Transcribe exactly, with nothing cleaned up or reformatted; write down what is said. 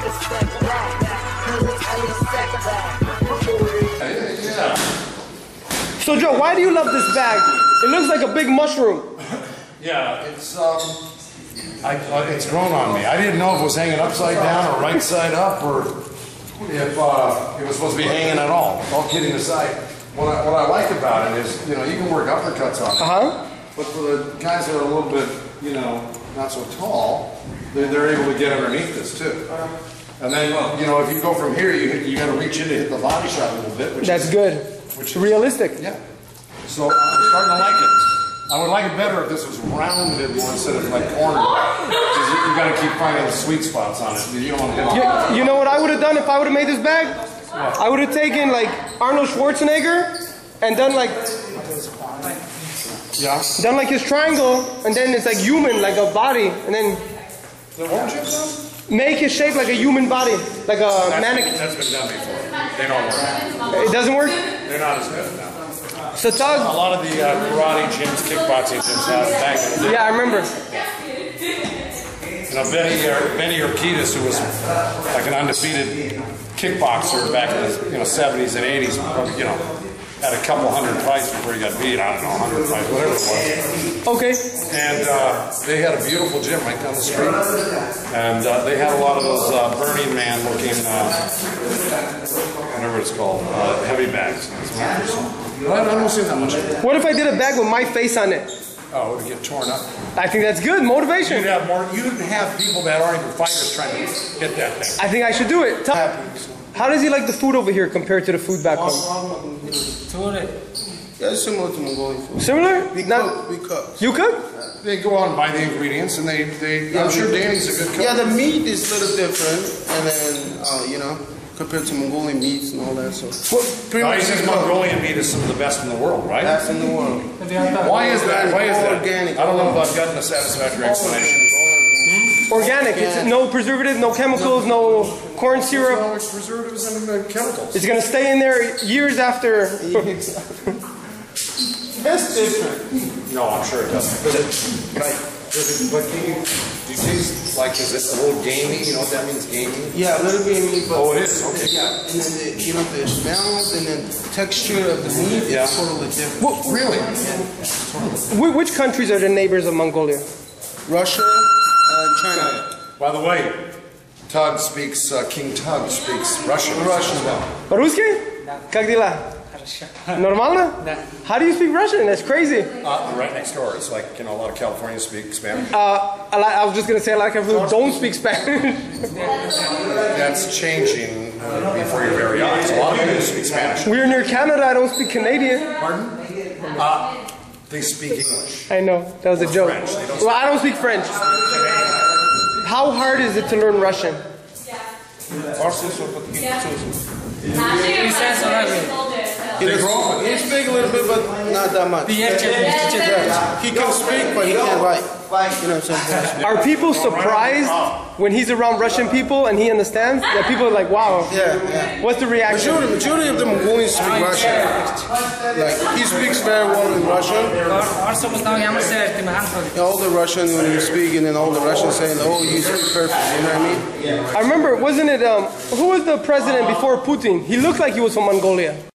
Yeah. So Joe, why do you love this bag? It looks like a big mushroom. Yeah, it's um, I, uh, it's grown on me. I didn't know if it was hanging upside down or right side up, or if uh, it was supposed to be hanging at all. All kidding aside, what I, what I like about it is, you know, you can work uppercuts on it. Uh huh. But for the guys that are a little bit, you know, not so tall, they're, they're able to get underneath this too. And then, you know, if you go from here, you you got to reach in to hit the body shot a little bit. Which That's is, good. Which is realistic. Yeah. So I'm starting to like it. I would like it better if this was rounded more instead of like cornered. Because you, you got to keep finding the sweet spots on it. You don't want to hit on You, you know what I would have done if I would have made this bag? What? I would have taken like Arnold Schwarzenegger and done like yeah, done like his triangle, and then it's like human, like a body, and then what would you do? Make it shaped like a human body, like a That's mannequin. Been, that's been done before. They don't work. It doesn't work? They're not as good now. So Tug, a lot of the uh, karate gyms, kickboxing gyms have back in the day. Yeah, I remember. You know, Benny, uh, Benny Urquidez, who was like an undefeated kickboxer back in the you know seventies and eighties, you know, had a couple hundred fights before he got beat. I don't know, a hundred fights, whatever it was. Okay. And uh, they had a beautiful gym right down the street, and uh, they had a lot of those uh, Burning Man looking, uh, whatever it's called, uh, heavy bags. I don't see that much. What if I did a bag with my face on it? Oh, it would get torn up. I think that's good. Motivation. You'd have more. You'd have people that aren't even fighters trying to hit that thing. I think I should do it. Tell, how does he like the food over here compared to the food back home? Yeah, it's similar to Mongolian food. Similar? We Not, cook. We cook. You cook? They go out and buy the ingredients, and they. they Yeah, I'm sure we- Danny's a good cook. Yeah, the meat is a little different, and then uh, you know, compared to Mongolian meats and all that. So Well, pretty I much think we cook. Mongolian meat is some of the best in the world, right? That's in the world. Why is that? Why is All that? organic. I don't know if I've gotten a satisfactory All explanation. organic. All organic. organic. It's no preservative, no chemicals, no corn syrup. No, it's preservatives and uh, chemicals. It's gonna stay in there years after. That's different. No, I'm sure it doesn't. Does it? Right. Does it? But can you? Do you taste like? Is it a little gamey? You know what that means, gamey? Yeah, a little bit of meat, but Oh, it is. Okay. yeah, and then the, you know the smell and then texture of the meat Yeah. is totally different. Well, Really? Wh- which countries are the neighbors of Mongolia? Russia and China. By the way, Tug speaks. Uh, King Tug speaks Russian. Russian. as well. По-русски? Как дела? Нормально? How do you speak Russian? That's crazy. Uh, right next door. It's like you know a lot of Californians speak Spanish. Uh, I, li- I was just gonna say a lot of people don't speak Spanish. That's changing uh, before your very eyes. A lot of people speak Spanish. We're near Canada. I don't speak Canadian. Pardon? Uh, they speak English. I know that was a joke. French. They don't Well, I don't speak French. How hard is it to learn Russian? They grow up with He speaks a little bit, but not that much. Yeah. He can speak, but he can't write. You know what I'm saying? Are people surprised when he's around Russian people and he understands? That people are like, wow. Yeah, yeah. What's the reaction? Majority, majority of the Mongolians speak Russian. Like, he speaks very well in Russian. All the Russian, when you speak, and then all the Russians saying, oh, you speak perfect, you know what I mean? I remember, wasn't it, um, who was the president before Putin? He looked like he was from Mongolia.